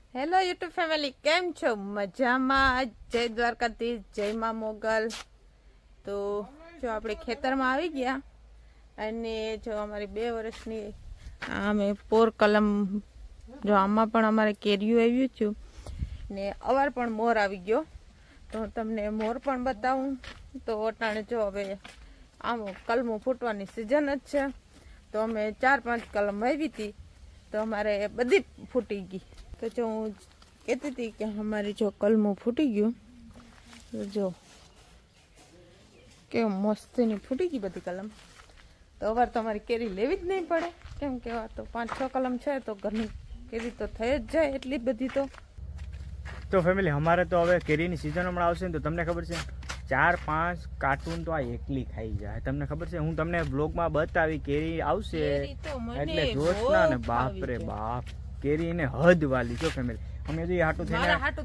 Hello YouTube family, કેમ છો? મજામાં? જય દ્વારકાધીશ, જય મા મોગલ. તો જો આપણે ખેતરમાં આવી ગયા અને જો અમારી 2 વર્ષની અમે પોર કલમ, જો આમાં પણ અમારે કેરીયું આવ્યું છું ને અવાર પણ મોર આવી ગયો. તો હું તમને મોર પણ બતાવું. તો અટાણે જો હવે આમ કલમું ફૂટવાની સિઝન જ છે. તો અમે 4-5 કલમ વાવી હતી તો અમારે બધી ફૂટી ગઈ. તો જો હું કહેતી હતી કે અમારી જો કલમું ફૂટી ગયું, તો જો કેવું મસ્તીની ફૂટી ગઈ બધી કલમ. તો અવાર તો અમારી કેરી લેવી જ નહીં પડે, કેમ કે અવાર તો 5-6 કલમ છે તો ઘરની કેરી તો થઈ જ જાય એટલી બધી. તો ફેમિલી, અમારે તો હવે કેરીની સિઝન હમણાં આવશે ને, તો તમને ખબર છે 4-5 કાર્ટૂન તો આ એકલી ખાઈ જાય. તમને ખબર છે, હું તમને બ્લોગમાં બતાવી કેરી આવશે એટલે જોશના ને બાપ રે બાપ, કેરી ને હદ વાલી. જો ફેમિલી, અમે જો હાટું થઈને હા, એ હાટું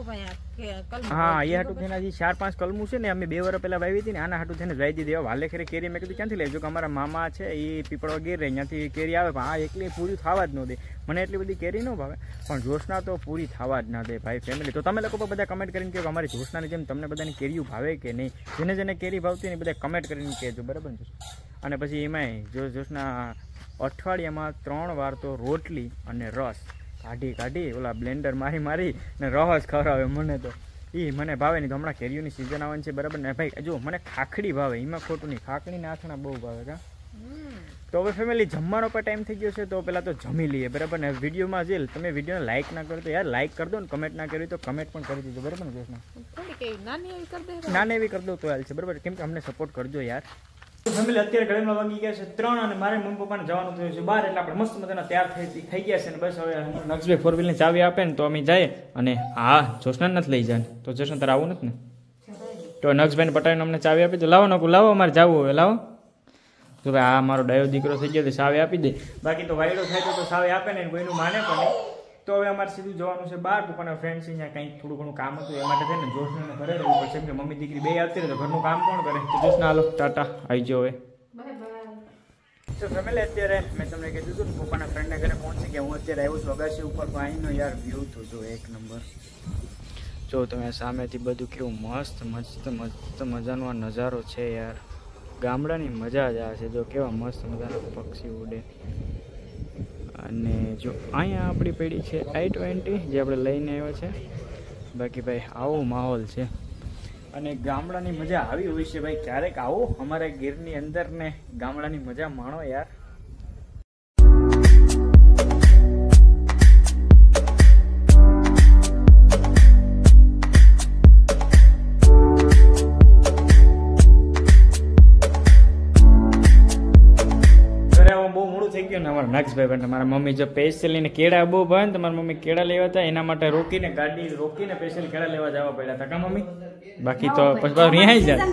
થઈને 4-5 કલમું છે ને, અમે 2 વર્ષ પહેલા વાવી હતી ને, આના હાટું થઈને વાવી દીધી. વાલે ખેરે કેરી મેં કીધું ક્યાંથી લેજો, કે અમારા મામા છે એ પીપળવા ગીર રહે, ત્યાંથી કેરી આવે, પણ આ એકલી પૂરી થવા જ ન દે. મને એટલી બધી કેરી ન ભાવે, પણ જોશના તો પૂરી થવા જ ના દે ભાઈ. ફેમિલી, તો તમે લોકો પણ બધા કમેન્ટ કરીને કહો કે અમારી જોશનાની જેમ તમને બધાની કેરીઓ ભાવે કે નહીં. જેને જેને કેરી ભાવતી ને બધા કમેન્ટ કરીને કહેજો, બરાબર ને? અને પછી એમાંય જો જોશના અઠવાડિયામાં 3 વાર તો રોટલી અને રસ કાઢી ઓલા બ્લેન્ડર મારી ને રસ ખવડાવે. મને તો મને ભાવે નહીં. તો હમણાં કેરીઓની સિઝન આવવાની છે, બરાબર ને ભાઈ? જો મને ખાખડી ભાવે, એમાં ખોટું નહીં. ખાખડી ને આથણા બહુ ભાવે કા. તો હવે ફેમિલી, જમવાનો પણ ટાઈમ થઈ ગયો છે, તો પહેલાં તો જમી લઈએ, બરાબર ને? વિડીયોમાં જે તમે વિડીયોને લાઇક ના કરો તો યાર લાઇક કરી દો ને, કમેન્ટ ના કરી તો કમેન્ટ પણ કરી દીધો, બરાબર ને? નાની એવી કરી દો તો હાલ છે, બરાબર? કેમ કે અમને સપોર્ટ કરજો યાર. ફેમિલી, અત્યારે ઘડીમાં વાગી ગયા છે 3 અને મારે મમ્મી પપ્પાને જવાનું થયું છે બહાર, એટલે આપણે મસ્ત મજાના તૈયાર થઈ ગયા છે ને બસ હવે નક્ષભાઈ 4-વ્હીલની ચાવી આપે ને તો અમે જઈએ. અને હા, જોશના નથી લઈ જાય, તો જોશના તારે આવું નથી ને? તો નક્ષભાઈને પટાવીને અમને ચાવી આપી દો. લાવો નકું, લાવો, અમારે જવું હવે, લાવો. તો ભાઈ આ મારો ડાયો દીકરો થઈ ગયો તો ચાવી આપી દે. બાકી તો વાયડો થાય તો ચાવી આપે ને કોઈનું માને પણ નહીં. તો હવે અમારે સીધું જવાનું છે બહાર. પપ્પાના ફ્રેન્ડ છે, અહીંયા કંઈક થોડું ઘણું કામ હતું, એ માટે થઈને જોશનાને ઘરે રહેવું પડશે, કેમ કે મમ્મી દીકરી 2 આવતી રહે તો ઘરનું કામ કોણ કરે? તો જોશના હાલો, ટાટા, આવી જાઓ હવે. તો ફેમિલી, અત્યારે મેં તમને કીધું હતું ને પપ્પાના ફ્રેન્ડના ઘરે પહોંચી ગયા. હું અત્યારે આવ્યો છું અગાસી ઉપર. અહીંનો યાર વ્યૂ તો જો એક નંબર. જો તમે સામેથી બધું કેવું મસ્ત મજાનો આ નજારો છે યાર. ગામડાની મજા જ આ છે. જો કેવા મસ્ત મજાના પક્ષી ઉડે. અને જો અહીંયા આપણી પડી છે i20 જે આપણે લઈને આવ્યા છે. બાકી ભાઈ આવો માહોલ છે. અને ગામડાની મજા આવી હોય છે ભાઈ. ક્યારેક આવો અમારા ગીરની અંદર ને ગામડાની મજા માણો યાર. અમારા નક્ષભાઈ પણ મારા મમ્મી જો સ્પેશિયલી કેળા બહુ ભાવે ને, તમારા મમ્મી કેળા લેવા હતા, એના માટે ગાડી રોકીને સ્પેશિયલ કેળા લેવા જવા પડ્યા હતા કા મમ્મી? બાકી તો પછી રિહાઈ જાય.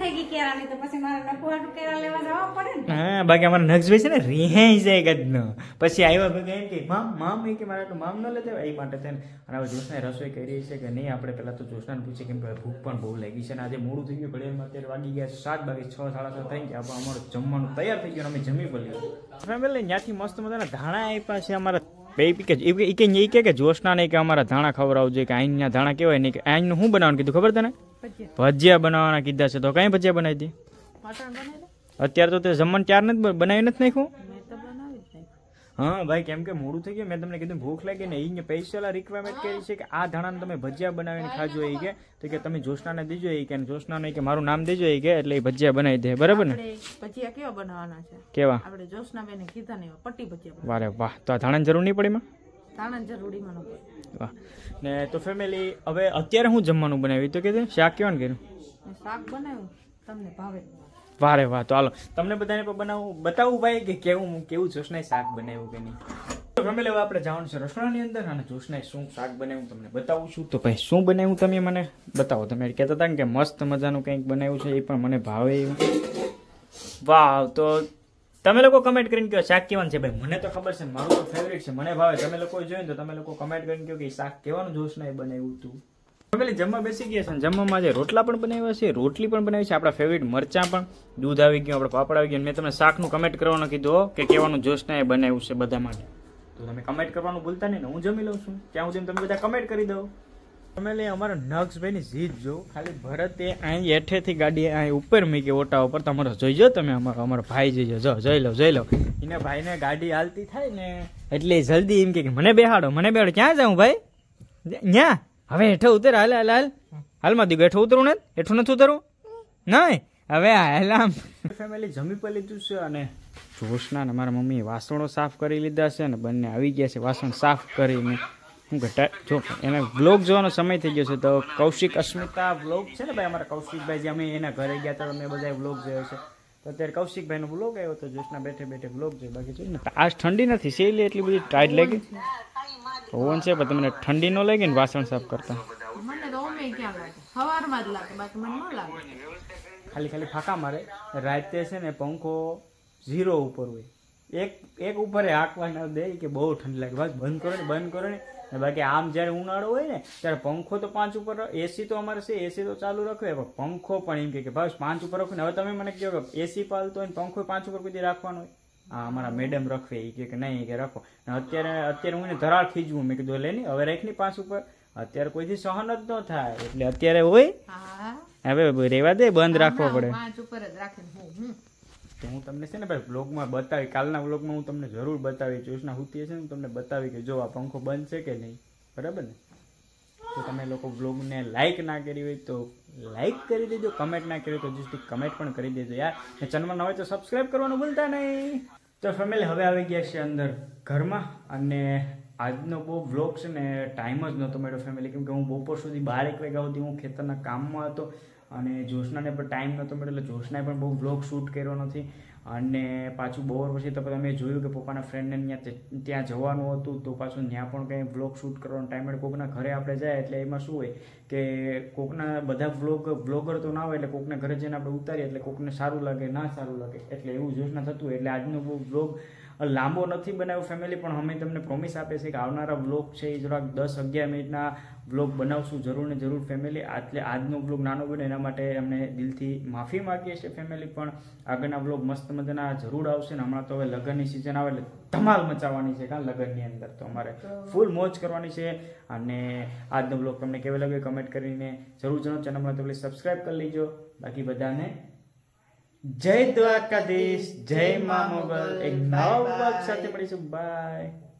હા, બાકી અમારા નક્ષભાઈ છે ને રિહાઈ જાય ગદનો. પછી આવ્યા ભેગા એમ કે મામ એ કે મારે મામ ન લેતા, એ માટે થઈને. અને હવે જોશનાએ રસોઈ કરી છે કે નહીં, આપણે પહેલાં તો જોશનાને પૂછીએ, કેમ કે ભૂખ પણ બહુ લાગી છે. અને આજે મોડું થઈ ગયું, ઘડિયાળમાં અત્યારે વાગી ગયા 7 વાગે, 6-7:30 થઈ ગયા. આપણે અમારું જમવાનું તૈયાર થઈ ગયું, અમે જમી પડ્યું. ફેમિલી, ત્યાંથી મસ્ત મજાના ધાણા આપ્યા છે અમારા બે. કે જોશના નહીં કે અમારા ધાણા ખવડાવજો, કે અહીંયા ધાણા કેવાય નહીં, કે અહીંનું શું બનાવવાનું કીધું ખબર તને? ભજીયા બનાવવાના કીધા છે. તો કઈ ભજીયા બનાવી દી? અત્યારે તો તે જમવાનું ચાર નથી બનાવી નથી નાખ્યું. હા ભાઈ, કેમ કે મોડું થઈ ગયું. મેં તમને કીધું ભૂખ લાગી ને, એ સ્પેશિયલ રિક્વાયરમેન્ટ કરી છે કે આ ધાણાને તમે ભજીયા બનાવીને ખાજો. એ કે તો કે તમે જોશનાને દીજો, એ કે જોશના નહીં કે મારું નામ દેજો, એ કે એટલે એ ભજીયા બનાવી દે, બરાબર ને? ભજીયા કેવા બનાવવાના છે? કેવા? આપણે જોશનાબેને કીધા ને પટ્ટી ભજીયા. વારે વાહ, તો આ ધાણાની જરૂર નહીં પડી માં? ધાણાની જરૂરીમાં ન પડે. વાહ. ને તો ફેમિલી, હવે અત્યારે હું જમવાનું બનાવ્યું તો કે શાક કેવાનું કર્યું? શાક બનાવ્યું તમને ભાવે? વારે વાહ. તો હાલો તમને બધાને બતાવું ભાઈ કે કેવું જોશનાએ શાક બનાવ્યું કે નહીં. તો ફેમિલી, હવે આપણે જવાનું છે રસોડાની અંદર અને જોશનાએ શું શાક બનાવ્યું તમને બતાવું છું. તો ભાઈ શું બનાવ્યું તમે મને બતાવો. તમે કહેતા હતા કે મસ્ત મજાનું કંઈક બનાવ્યું છે, એ પણ મને ભાવે એવું. વાહ. તો તમે લોકો કમેન્ટ કરીને કહો શાક કેવાનું છે ભાઈ. મને તો ખબર છે, મારું તો ફેવરેટ છે, મને ભાવે. તમે લોકો જોઈને તો તમે લોકો કમેન્ટ કરીને કહો કે શાક કેવાનું જોશનાએ બનાવ્યું હતું. ફેમિલી, જમવા બેસી ગયા છે. જમવામાં આજે રોટલા પણ બનાવ્યા છે, રોટલી પણ બનાવી છે, આપણા ફેવરેટ મરચાં પણ, દૂધ આવી ગયું, આપણે પાપડ આવી ગયું. મેં તમને શાકનું કમેન્ટ કરવાનું કીધું કે કેવાનું જોશનાએ બનાવ્યું છે બધા માટે. તો તો તમે કમેન્ટ કરવાનું ભૂલતા નહીં ને, હું જમી લઉં છું ત્યાં સુધી તમે બધા કમેન્ટ કરી દો. તમે અમારા નક્ષભાઈની જીત જો, ખાલી ભરતે અહીં હેઠેથી ગાડી અહીં ઉપર મૂકી ઓટા ઉપર, તમારો જોઈજો તમે, અમારો ભાઈ જોઈજો, જો જોઈ લો એને ભાઈને ગાડી હાલતી થાય ને એટલે જલ્દી એમ કે મને બેહાડો. ક્યાં જાઉં ભાઈ? ન્યા હવે હેઠે ઉતર, હાલમાં દીધું હેઠું ઉતરું ને, હેઠું નથી ઉતરવું નહીં હવે હાલ. ફેમિલી જમી પર લીધું છે અને જોશના ને મારા મમ્મીએ વાસણો સાફ કરી લીધા છે ને બંને આવી ગયા છે વાસણ સાફ કરીને. હું ઘટા જો એને વ્લોગ જોવાનો સમય થઈ ગયો છે તો કૌશિક અસ્મિતા વ્લોગ છે ને ભાઈ, અમારા કૌશિકભાઈ જે અમે એના ઘરે ગયા હતા અમે બધા વ્લોગ જોયો છે, તો અત્યારે કૌશિકભાઈનો વ્લોગ આવ્યો તો જોશના બેઠે વ્લોગ જોયો. બાકી જોઈ ને આજ ઠંડી નથી સેલી એટલી બધી ટાઈટ લાગી, પવન છે પણ તમને ઠંડી ન લાગી ને વાસણ સાફ કરતા? ખાલી ફાંકા મારે. રાતે છે ને પંખો 0 ઉપર હોય, એક ઉપર હાંકવા ના દે કે બહુ ઠંડી લાગે, બસ બંધ કરો ને. બાકી આમ જયારે ઉનાળો હોય ને ત્યારે પંખો તો 5 ઉપર, એસી તો અમારે છે, એસી તો ચાલુ રાખવે, પંખો પણ એમ કે બસ 5 ઉપર રાખવું ને. હવે તમે મને કહો કે એસી પાલતો હોય ને પંખો 5 ઉપર કોઈ રાખવાનો હોય? હા અમારા મેડમ રખવે એ કે નહીં કે રાખો. અત્યારે હું ધરાળ ખીજવું, મેં કીધું લે નહીં હવે રાખ ની 5 ઉપર, અત્યારે કોઈથી સહન જ ન થાય એટલે અત્યારે હોય હવે રેવા દે, બંધ રાખવો પડે. તો હું તમને છે ને ભાઈ વ્લોગમાં બતાવી, કાલના વ્લોગમાં હું તમને જરૂર બતાવી, જોશના હુતી છે ને હું તમને બતાવી કે જો આ પંખો બંધ છે કે નહીં, બરાબર ને? તો તમે લોકો વ્લોગને લાઇક ના કરી હોય તો લાઇક કરી દેજો, કમેન્ટ ના કરી હોય તો જસ્ટ કમેન્ટ પણ કરી દેજો યાર. ચેનલમાં ન હોય તો સબસ્ક્રાઈબ કરવાનું ભૂલતા નહીં. તો ફેમિલી હવે આવી ગયા છે અંદર ઘરમાં અને આજનો બહુ વ્લોગ છે ને ટાઈમ જ નહોતો મળ્યો ફેમિલી, કેમ કે હું બપોર સુધી 12 વાગ્યા સુધી હું ખેતરના કામમાં હતો અને જોશનાને પણ ટાઈમ નહોતો મળ્યો એટલે જોશનાએ પણ બહુ વ્લોગ શૂટ કર્યો નથી. અને પાછું બપોર પછી તો તમે જોયું કે પપ્પાના ફ્રેન્ડને ત્યાં જવાનું હતું તો પાછું ત્યાં પણ કંઈ વ્લોગ શૂટ કરવાનો ટાઈમ મળે. કોકના ઘરે આપણે જાય એટલે એમાં શું હોય કે કોકના બધા વ્લોગર તો ના હોય એટલે કોકના ઘરે જઈને આપણે ઉતારીએ એટલે કોકને સારું લાગે ના સારું લાગે એટલે એવું જોશના થતું હોય. એટલે આજનો બહુ વ્લોગ લાંબો નથી બનાવ્યો ફેમિલી, પણ અમે તમને પ્રોમિસ આપે છે કે આવનારા વ્લોગ છે એ જરાક 10-11 મિનિટના વ્લોગ બનાવશું જરૂર ને જરૂર ફેમિલી. એટલે આજનો વ્લોગ નાનો બને એના માટે અમને દિલથી માફી માગીએ છીએ ફેમિલી, પણ આગળના વ્લોગ મસ્ત મજાના જરૂર આવશે. ને હમણાં તો હવે લગ્નની સિઝન આવે એટલે ધમાલ મચાવવાની છે કાં લગ્નની અંદર, તો અમારે ફૂલ મોજ કરવાની છે. અને આજનો વ્લોગ તમને કેવો લાગ્યો કમેન્ટ કરીને જરૂર જણાવો. ચેનલમાં તો પ્લીઝ સબસ્ક્રાઈબ કરી લેજો. બાકી બધાને જય દ્વારકાધીશ, જય મા મોગલ. એક નવા વ્લોગ સાથે મળીશું. બાય.